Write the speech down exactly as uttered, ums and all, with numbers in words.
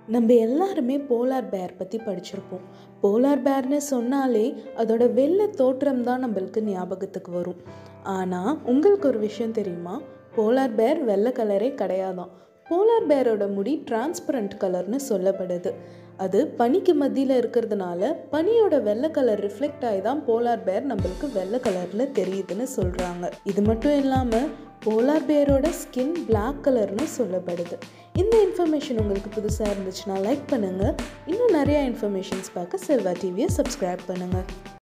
நம்ம எல்லாருமே போலார் பேர் பற்றி படிச்சிருப்போம். போலார் பேர்னு சொன்னாலே அதோட வெள்ளை தோற்றம் தான் நம்மளுக்கு ஞாபகத்துக்கு வரும். ஆனால் உங்களுக்கு ஒரு விஷயம் தெரியுமா? போலார் பேர் வெள்ளை கலரே கிடையாதான். போலார் பேரோட முடி டிரான்ஸ்பரண்ட் கலர்னு சொல்லப்படுது. அது பனிக்கு மத்தியில் இருக்கிறதுனால பனியோட வெள்ளை கலர் ரிஃப்ளெக்ட் ஆகி தான் போலார் பேர் நம்மளுக்கு வெள்ளை கலரில் தெரியுதுன்னு சொல்கிறாங்க. இது மட்டும் இல்லாமல் போலார் பேரோட ஸ்கின் பிளாக் கலர்னு சொல்லப்படுது. இந்த இன்ஃபர்மேஷன் உங்களுக்கு புதுசாக இருந்துச்சுன்னா லைக் பண்ணுங்கள். இன்னும் நிறையா இன்ஃபர்மேஷன்ஸ் பார்க்க செல்வா டிவியை சப்ஸ்கிரைப் பண்ணுங்கள்.